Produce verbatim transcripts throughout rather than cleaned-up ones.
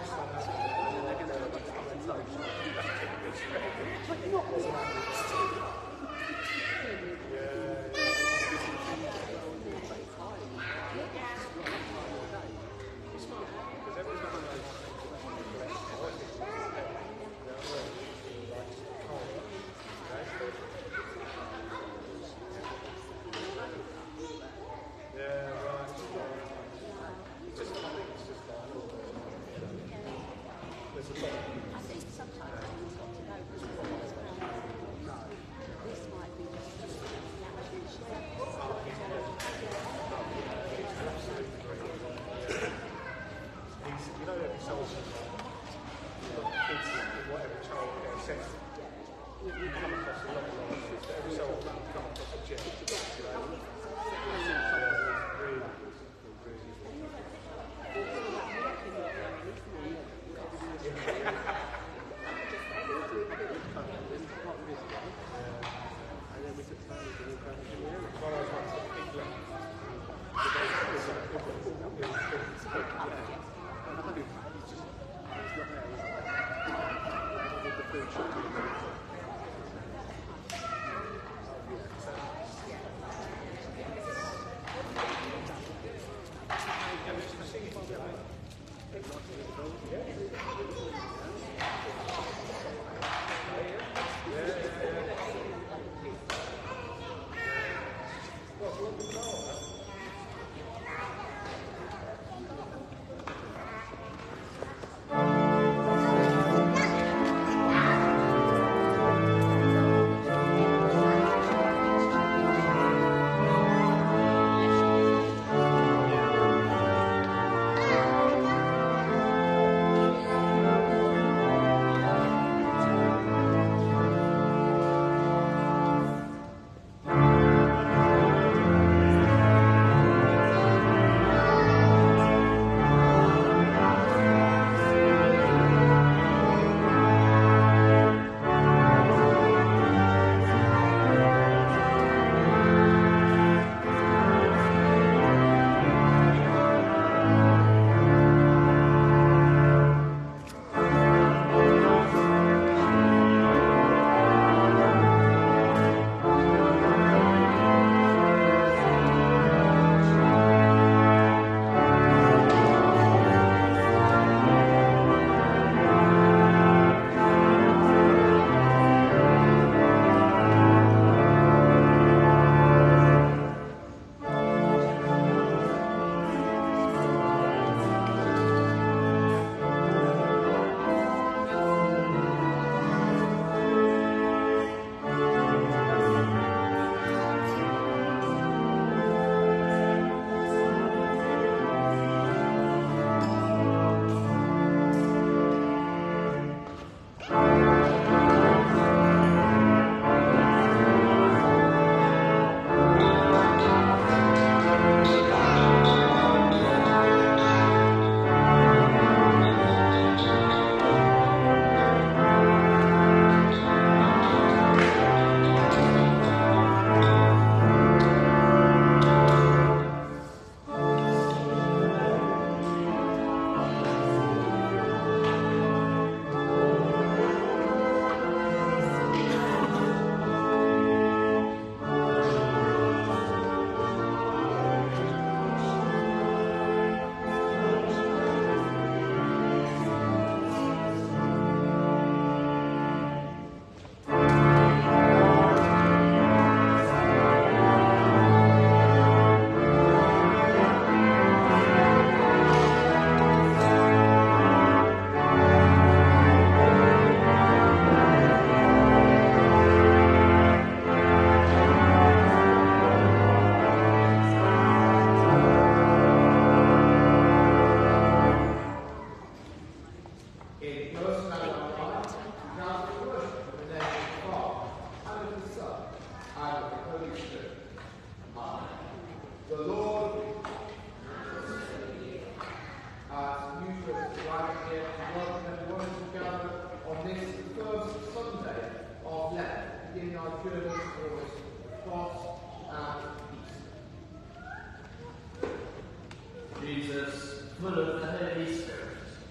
Jesus, full of the Holy Spirit,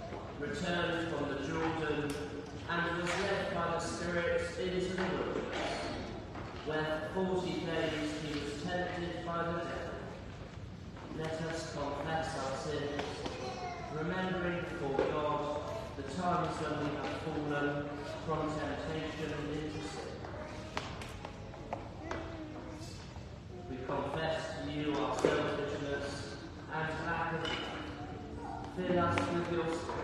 returned from the Jordan and was led by the Spirit into the wilderness, where for forty days he was tempted by the devil. Let us confess our sins, remembering before God the times when we have fallen from temptation into sin. We confess to you our selfishness and lack of faith. Fill us with your Spirit.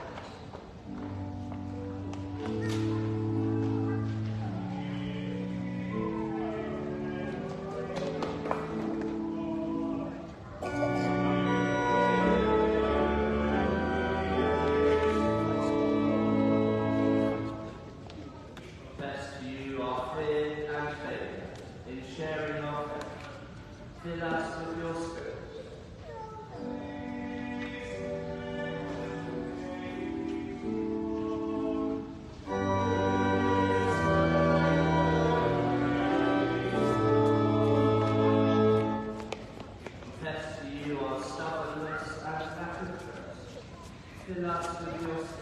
Fill us with your Spirit. Confess to you our stubbornness and lack of trust. Fill us with your Spirit.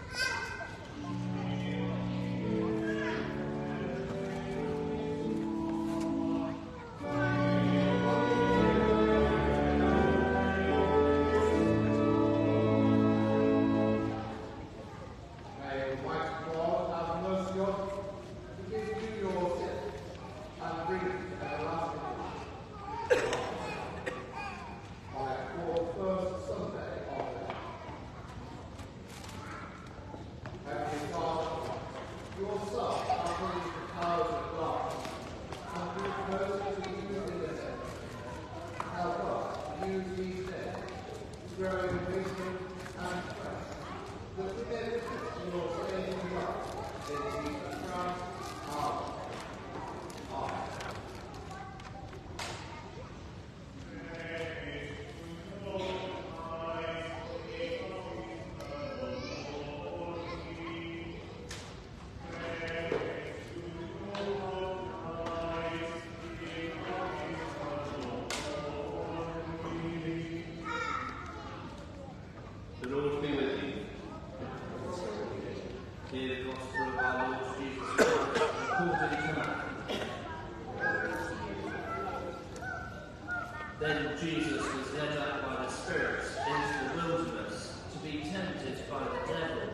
Then Jesus was led up by the Spirit into the wilderness to be tempted by the devil.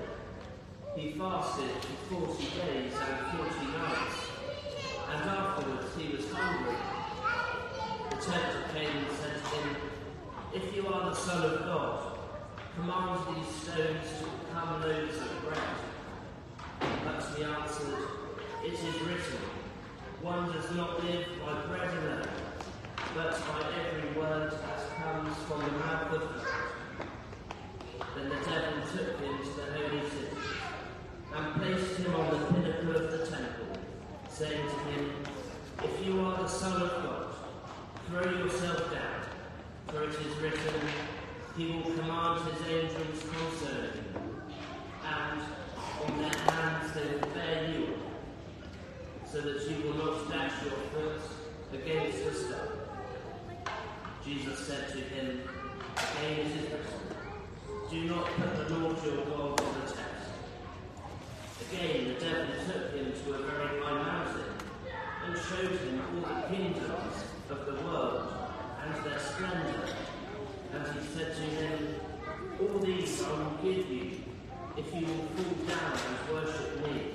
He fasted for forty days and forty nights, and afterwards he was hungry. The tempter came and said to him, "If you are the Son of God, command these stones to become loaves of bread." But he answered, "It is written, one does not live by bread alone, but by every word that comes from the mouth of God." Then the devil took him to the holy city and placed him on the pinnacle of the temple, saying to him, "If you are the Son of God, throw yourself down, for it is written, he will command his angels concerning you, and on their hands they will bear you up, so that you will not dash your foot against a stone." Jesus said to him, "Again it is written, do not put the Lord your God to the test." Again the devil took him to a very high mountain and showed him all the kingdoms of the world and their splendour. And he said to him, "All these I will give you, if you will fall down and worship me."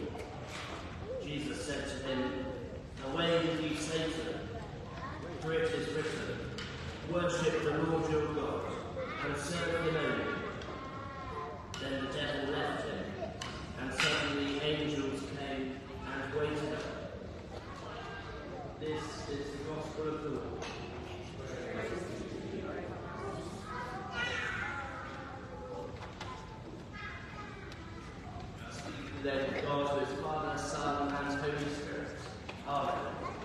Jesus said to him, "Away with you, Satan, for it is written, worship the Lord your God, and serve him only." Then the devil left him, and suddenly angels came and waited up. This is the gospel of the Lord. The name of God, who is Father, Son, and Holy Spirit. Amen.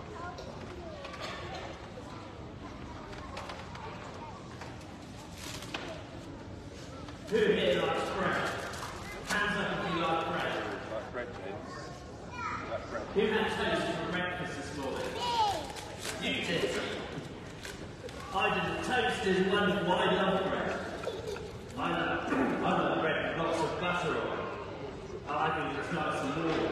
Who here likes bread? Hands up if you like bread. Like bread, please. Like bread. Who had toast for breakfast this morning? You did. I didn't. Toast is wonderful. I love bread. I love, I love bread with lots of butter on. I like it just nice and warm.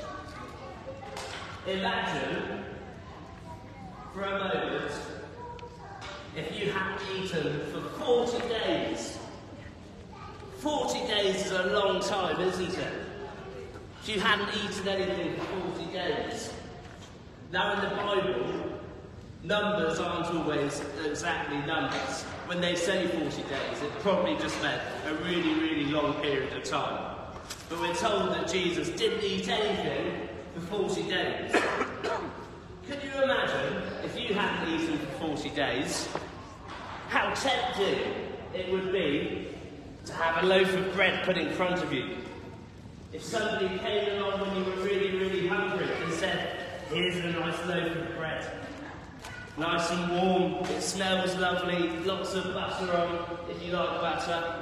Imagine, for a moment, if you hadn't eaten for forty days. forty days is a long time, isn't it? If you hadn't eaten anything for forty days. Now in the Bible, numbers aren't always exactly numbers. When they say forty days, it probably just meant a really, really long period of time. But we're told that Jesus didn't eat anything for forty days. Could you imagine, if you hadn't eaten for forty days, how tempting it would be to have a loaf of bread put in front of you? If somebody came along when you were really, really hungry and said, here's a nice loaf of bread. Nice and warm, it smells lovely, lots of butter on, if you like butter.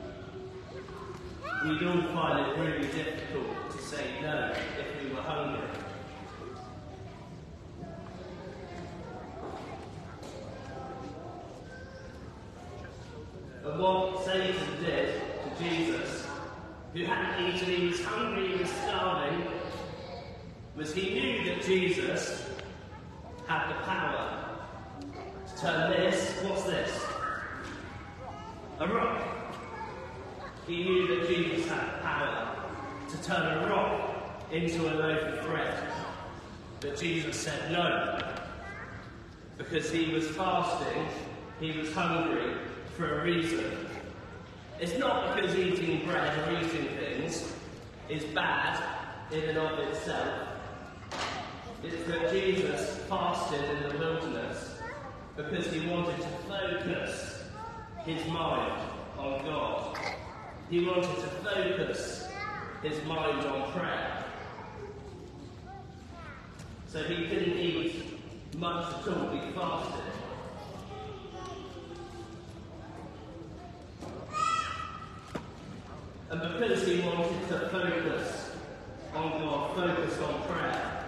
We'd all find it really difficult to say no if we were hungry. And what Satan did to Jesus, who hadn't eaten, he was hungry, he was starving, was he knew that Jesus had the power to turn this, what's this? A rock. He knew that Jesus had the power to turn a rock into a loaf of bread. But Jesus said no, because he was fasting, he was hungry for a reason. It's not because eating bread or eating things is bad in and of itself. It's that Jesus fasted in the wilderness because he wanted to focus his mind on God. He wanted to focus his mind on prayer. So he didn't eat much at all, he fasted. And because he wanted to focus on God, focus on prayer,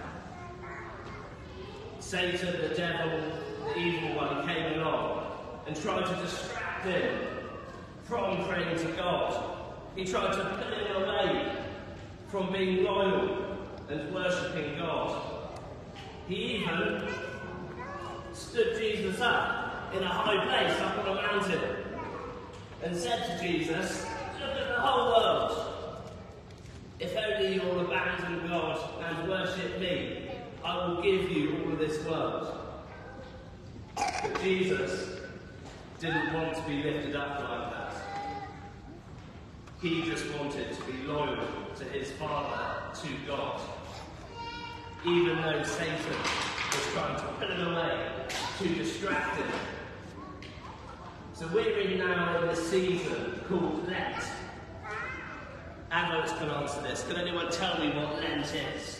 Satan, the devil, the evil one, came along and tried to distract him from praying to God. He tried to pull him away from being loyal and worshipping God. He even stood Jesus up in a high place up on a mountain and said to Jesus, look at the whole world. If only you will abandon God and worship me, I will give you all of this world. But Jesus didn't want to be lifted up like that. He just wanted to be loyal to his Father, to God. Even though Satan was trying to pull him away, to distract him. So we're in now in the season called Lent. Adults can answer this. Can anyone tell me what Lent is?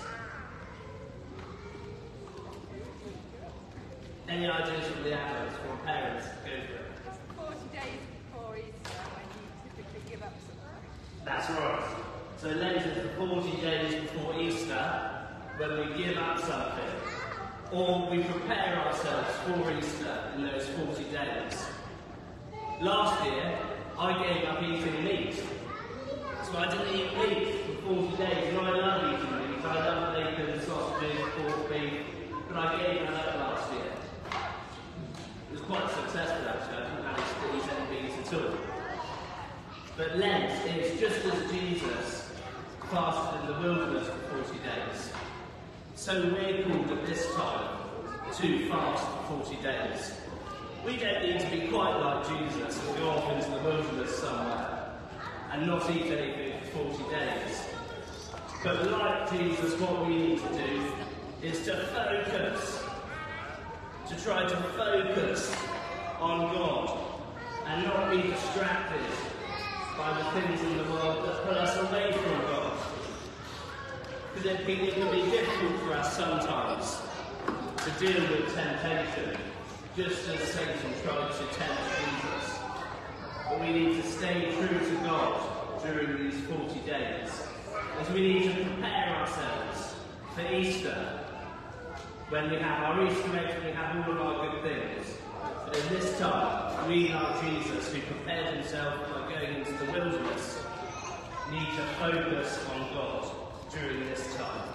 Any ideas from the adults, from parents? Go for it. It's forty days before Easter when you typically give up something. That's right. So Lent is the forty days before Easter when we give up something. Or we prepare ourselves for Easter in those forty days. Last year, I gave up eating meat. So I didn't eat meat for forty days, and I love eating meat. I love bacon, sausages, pork, beef, but I gave that up last year. It was quite successful actually, I didn't manage to eat any meat at all. But Lent is just as Jesus fasted in the wilderness for forty days. So we're called at this time to fast for forty days. We don't need to be quite like Jesus and go off into the wilderness somewhere and not eat anything for forty days. But like Jesus, what we need to do is to focus, to try to focus on God and not be distracted by the things in the world that pull us away from God. Because it, it can be difficult for us sometimes to deal with temptation, just as Satan tried to tempt Jesus. But we need to stay true to God during these forty days, as we need to prepare ourselves for Easter, when we have our Easter eggs and we have all of our good things. But in this time, we, like Jesus, who prepared himself by going into the wilderness, need to focus on God during this time.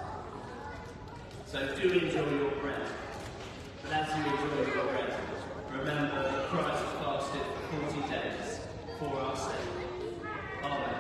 So do enjoy your bread. But as you enjoy your bread, remember that Christ fasted for forty days for our sake. Amen.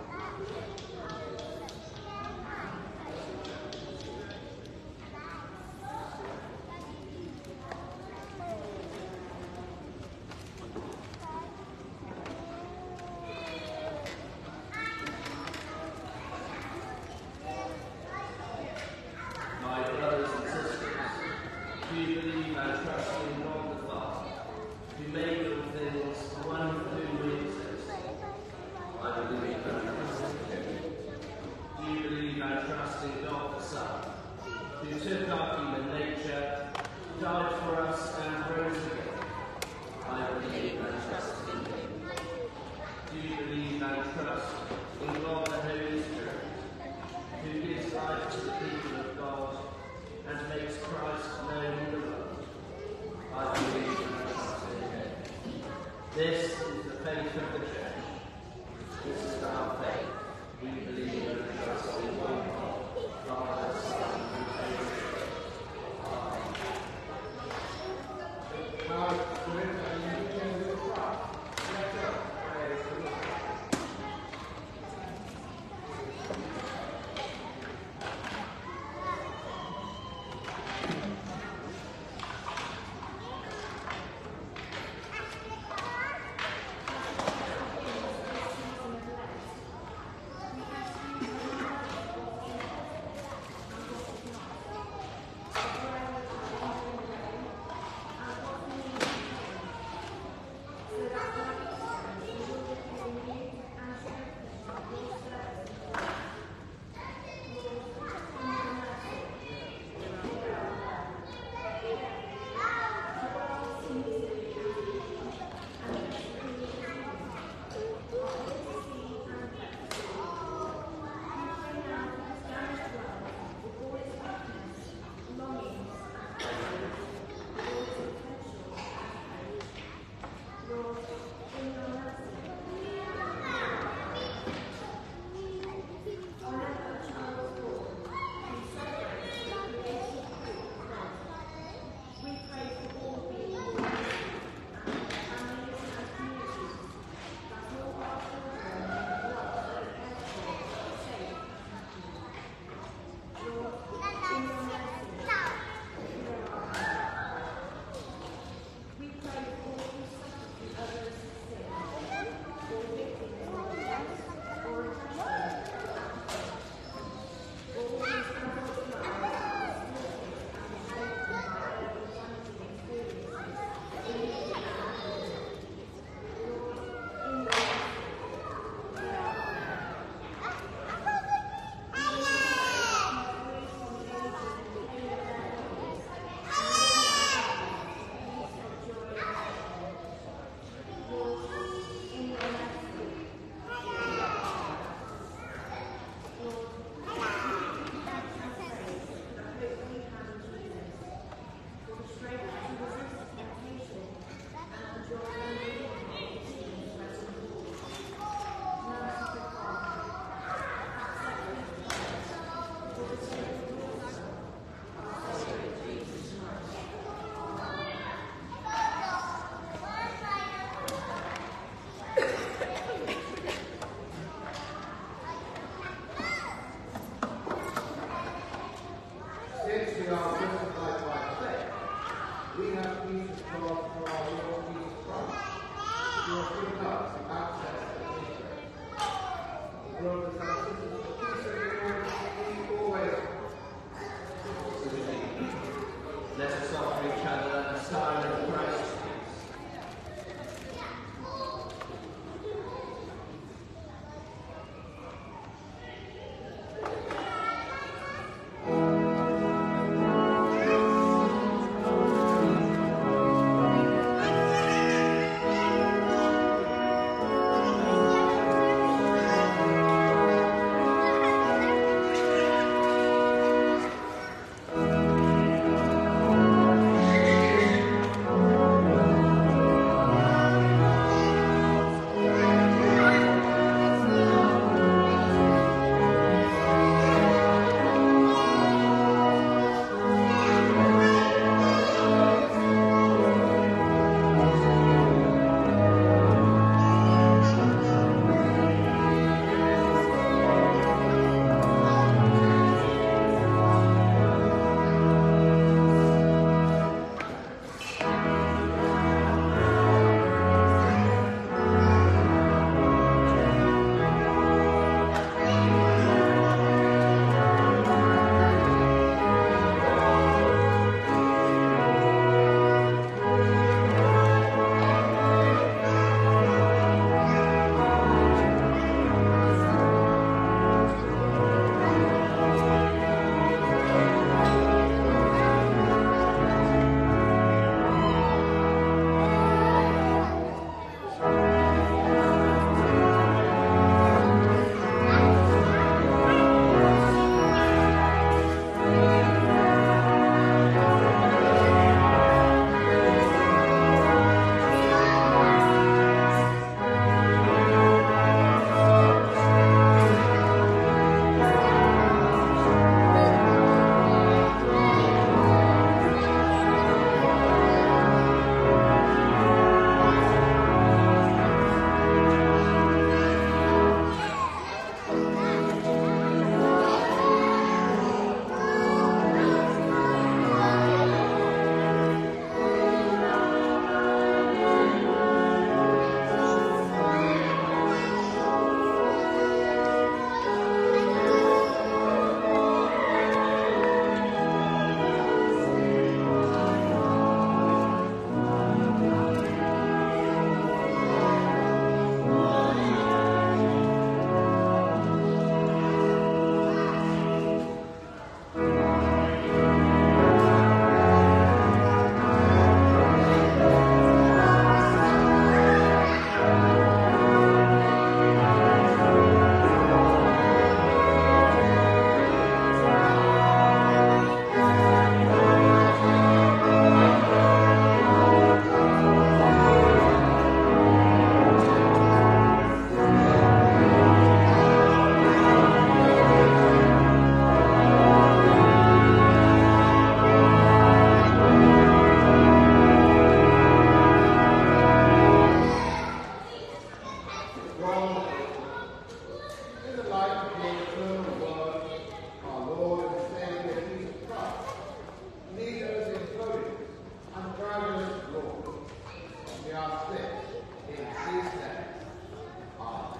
My brothers and sisters, do you believe and trust in God the Father, who made all things, the one for whom we exist? I believe and trust in him. Do you believe and trust in God the Son, who took our human nature, died for us and rose again? I believe and trust in him. Do you believe and trust in God the Holy Spirit, who gives life to the people of God and makes Christ known in the world? I believe and trust in him. This is the faith of the Church. This is our faith. We believe and trust in one God, Father, Son, and Holy Spirit. In his name. Amen.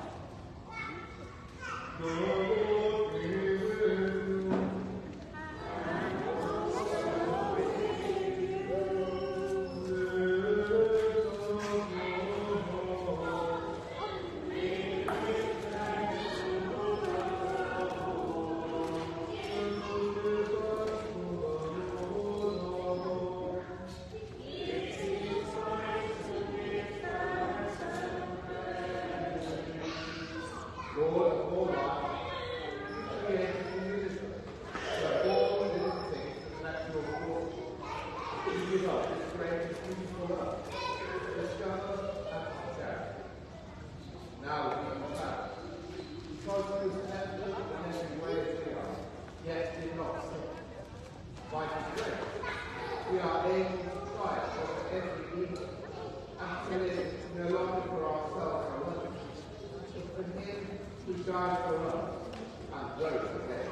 Lord of all life, create in this that all living things reflect your glory. You give us this great and beautiful love, discover and share. Now we come back. Because he was tempted in every way as we are, yet did not sin. By his grace, we are able to triumph over every evil, and to live no longer for ourselves alone, but for him who died for us and rose again.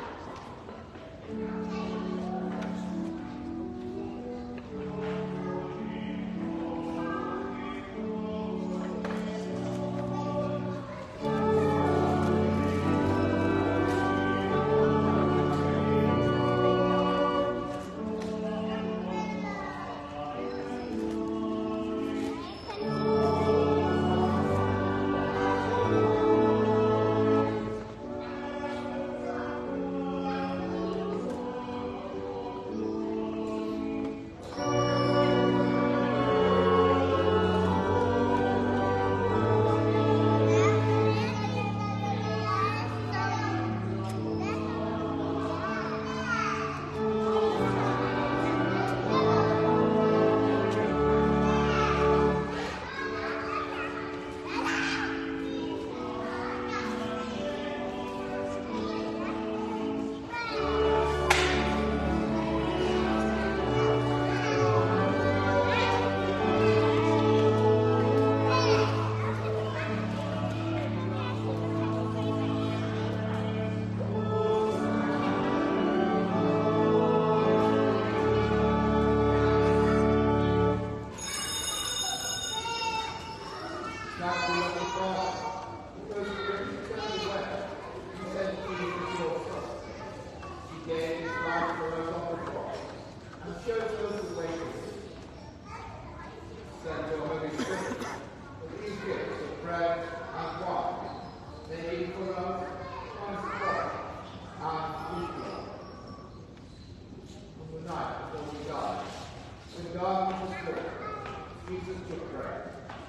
Jesus took bread,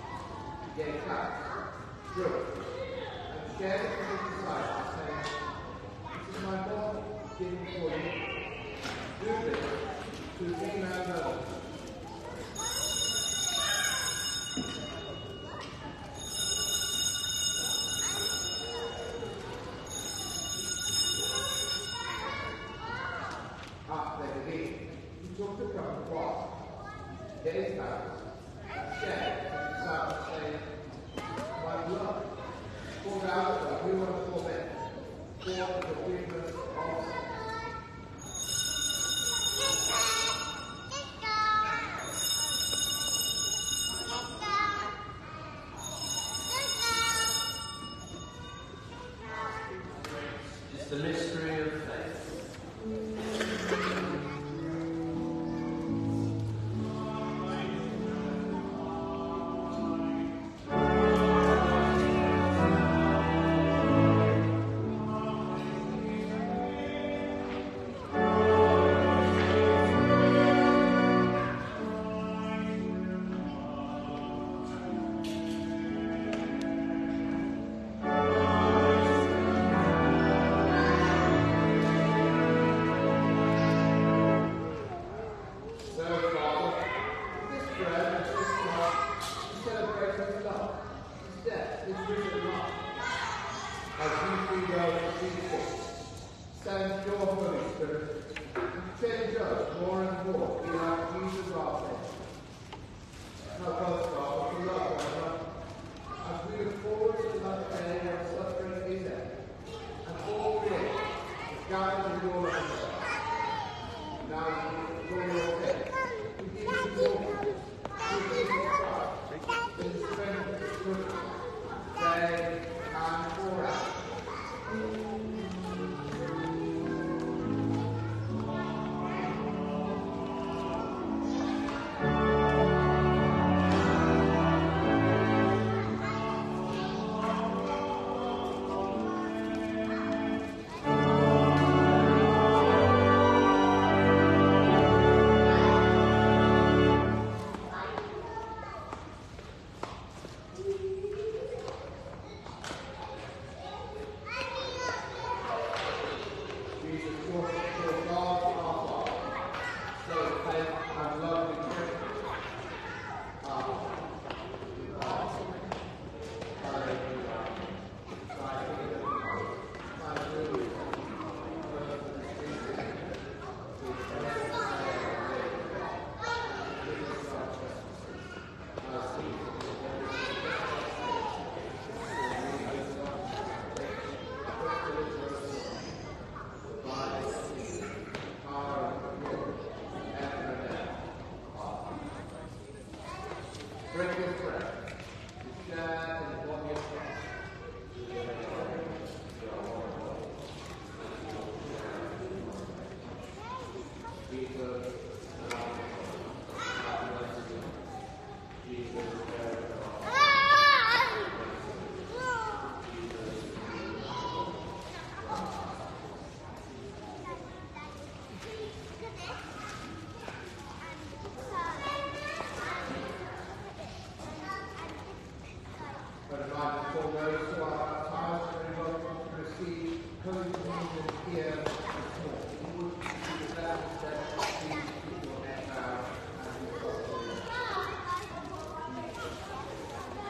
he gave thanks, broke it, and shared it with his disciples, saying, "This is my body given for you. Do this to remember." After the meal, he took the cup of water, gave thanks, and shared it with his disciples, saying, "My blood, poured out for you and for men, for the forgiveness of sins." It's the mystery of faith. Send your Holy Spirit and change us more and more to be like Jesus our Savior. Help us, Father, to love one another as we look forward to that day when suffering is ended and all creation is gathered in your love. Now, for your sake, we give you glory, we give you Christ, the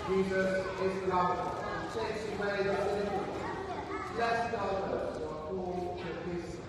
Jesus is the Lamb who takes away the sin of the world. Blessed are those who are called to his Son.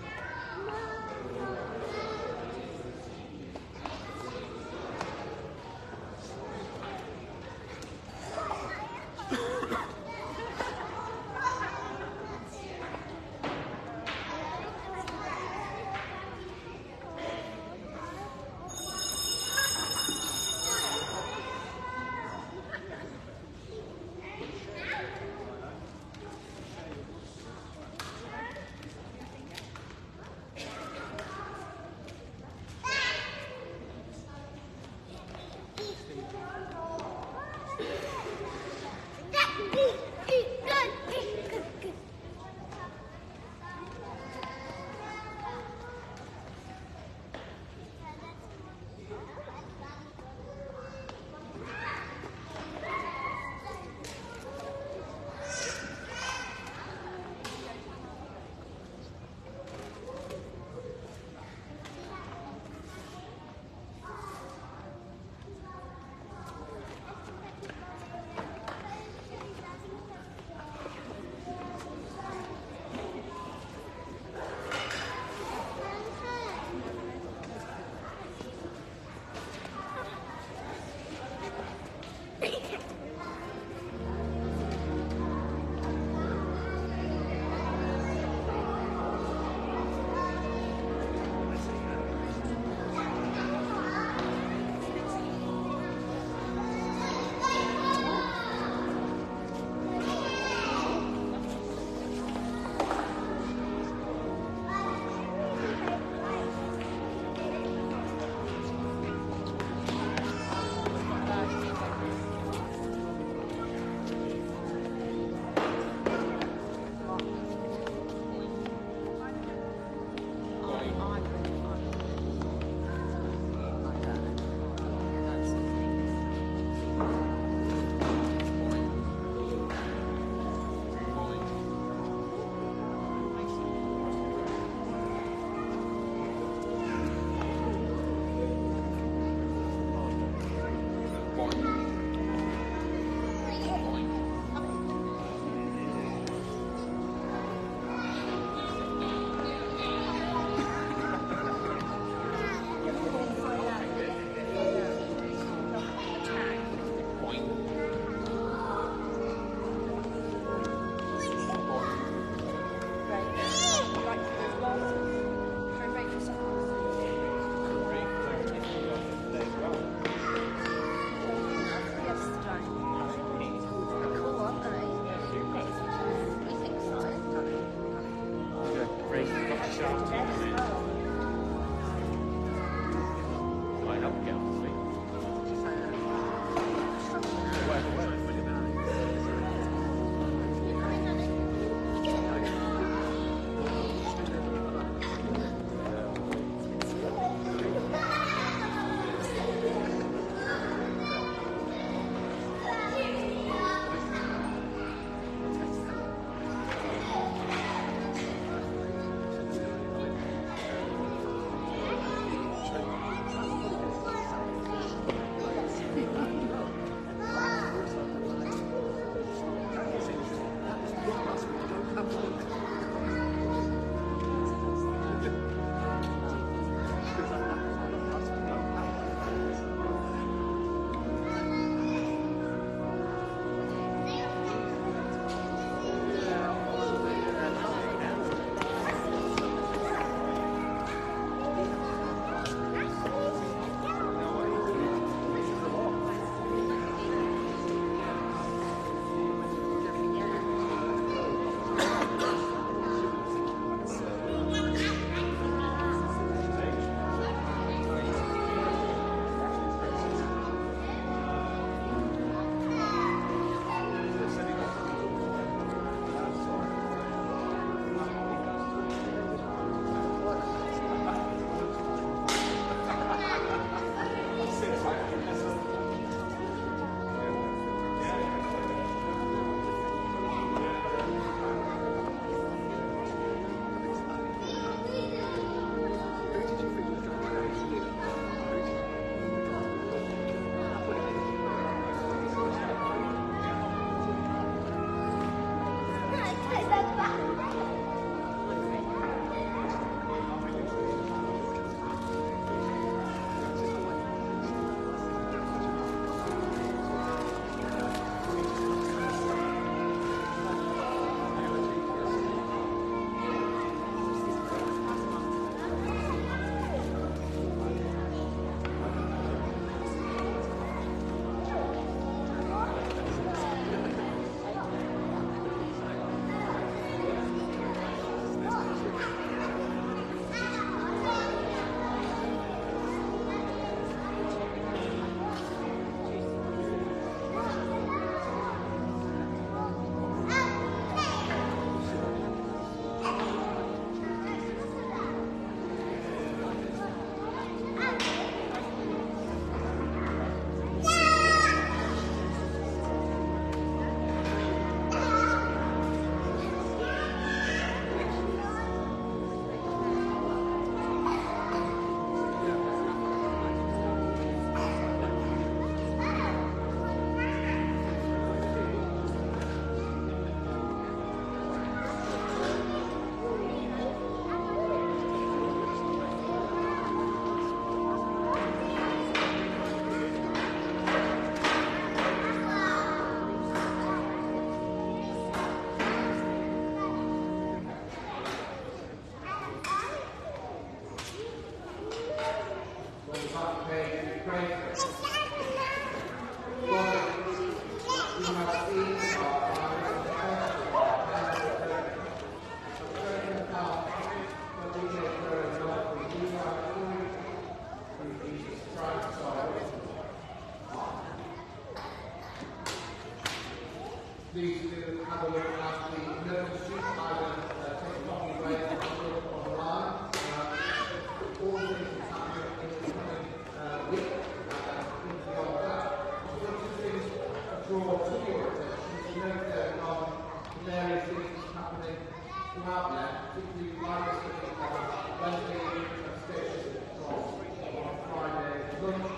please do have a look at the notice sheet. I will uh, take a copy away and look online. Uh, all things that's happening in the coming uh, week and things beyond that. I want to things draw to your attention to note there on the various things that's happening throughout there, particularly virus on Wednesday evening station from on Friday lunch.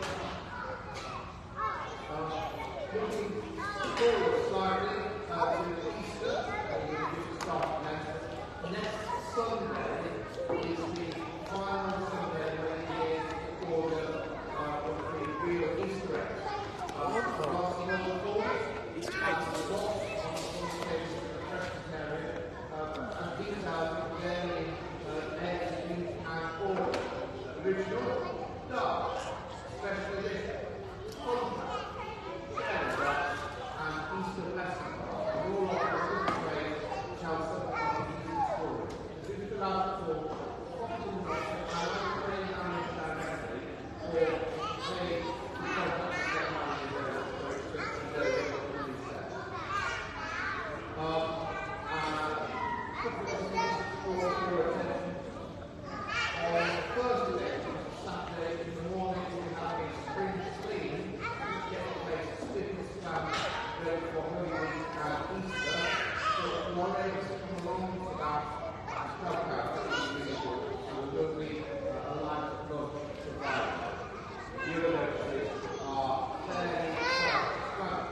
Um, looking forward slightly uh, to Easter, and we're going to start next. Next Sunday is the final Sunday of the year for the, uh, for the real Easter egg. Uh, last month before, Easter eggs on the box on the conversation with the Presbyterian, uh, and details of varying uh, eggs, meat, and oil. Original, dark, special edition, contract, Canada, and Easter lesson. And all of the different ways tell some of the Easter story. As you fill out the form, often and either pay damage directly or pay the contact to get money in there so it's just to know what the money says. Um, and a couple of things for your attention. On Thursday, Saturday in the morning, we have a spring clean, which gets the place stiffness down ready for Holy Week and Easter. So if you are able to come along to that and help out, that would be really good. And we will be uh, a light lunch provided. The other notices are fairly self-explanatory.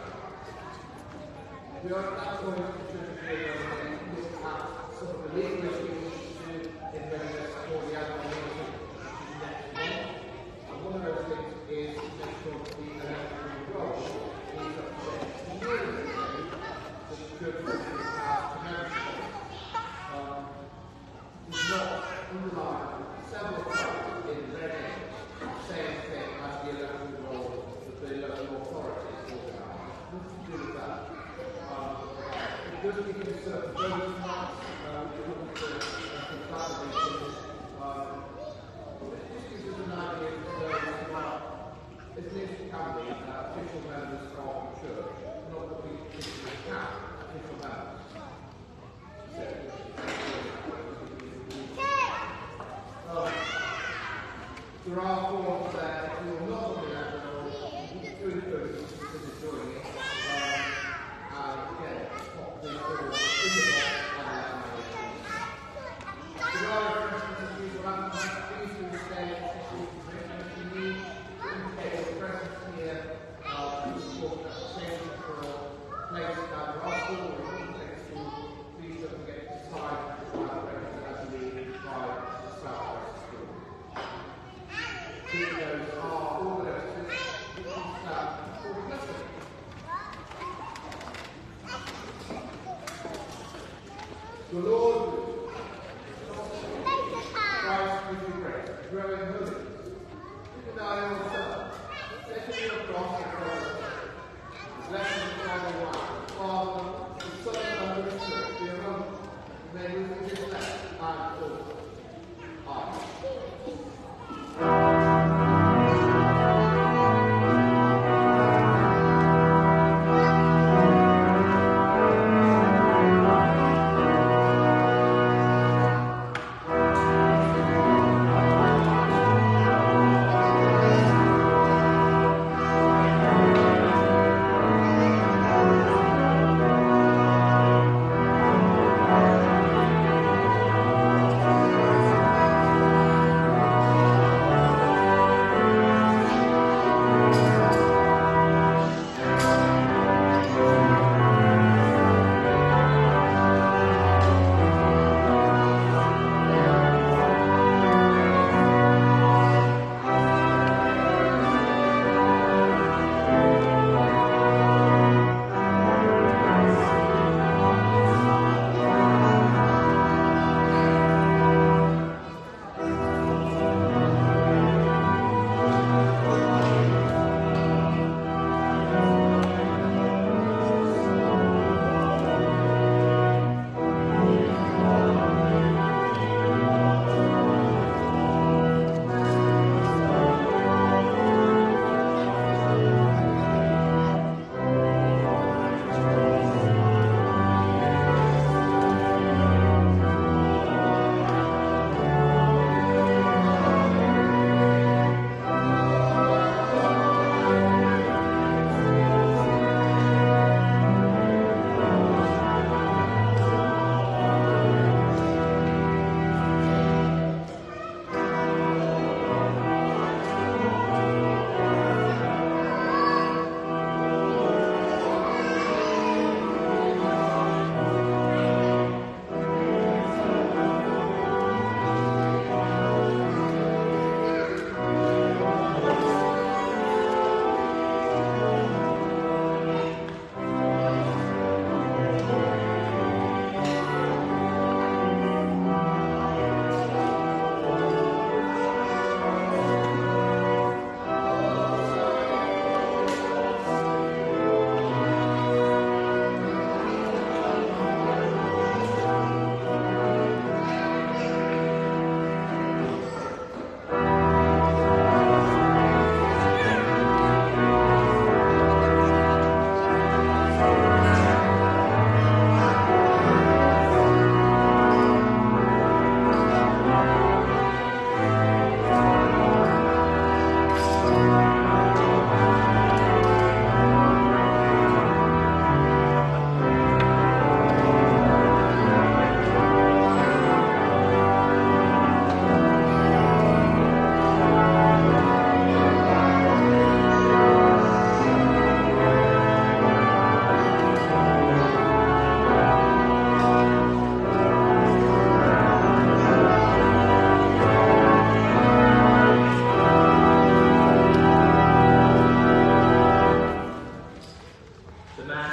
We are at that point of the church here where we look at some of the legal issues to do in readiness for the annual meeting, which is next month. And one of those things is to make sure that the electoral roll is up to date. The year of the day that the church has commenced. Um, is not underlined several times in Reading, same thing as the electoral roll that the local authorities organise. Nothing to do with that. Um, it does give you certain voting rights, uh, which we look to uh, meetings. Um, it just gives us an idea of where we are, as near as we can be, uh, official members of the church, not that we particularly can, official members. Um, there are forms there that we will not on the electoral, through the person who is doing it. Um, and again, pop these forms in the box and allow my If there are questions as usual, please do stay and if you need to indicate your presence here uh, to support the application for a place down the school or another place school, please don't forget to sign uh, register as you leave by the Southwest School. These notes are all the notices which will stand for the blessing. The Lord Christ with you grace, growing holiness. Deny yourself, setting your cross in front of us. Blessed and Father one, Father, the Son, and the Spirit be among us. May we forgive left and forward. Amen.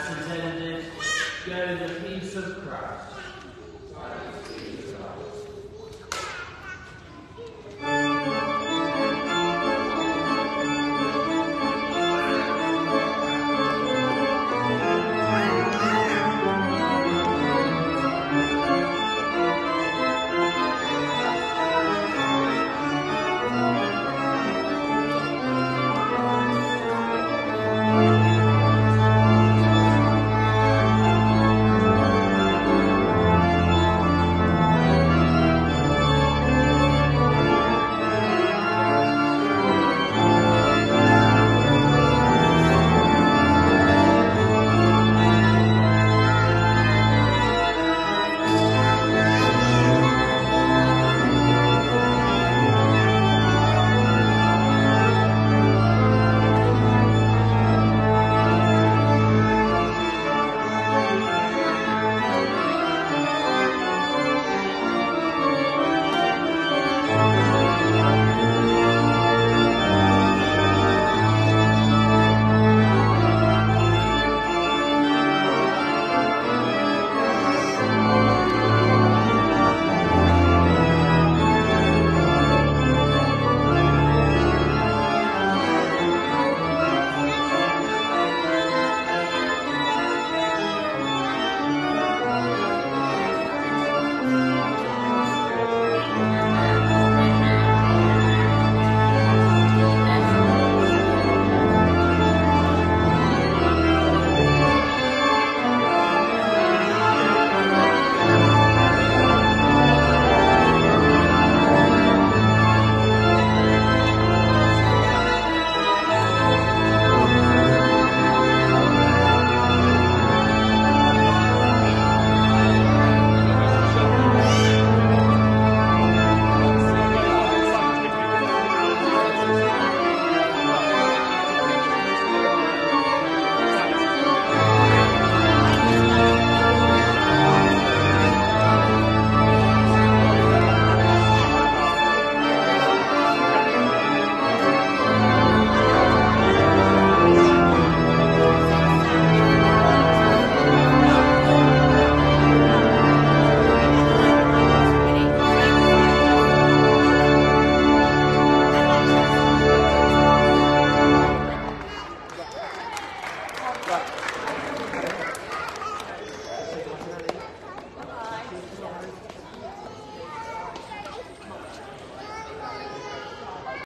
As intended, go in the peace of Christ.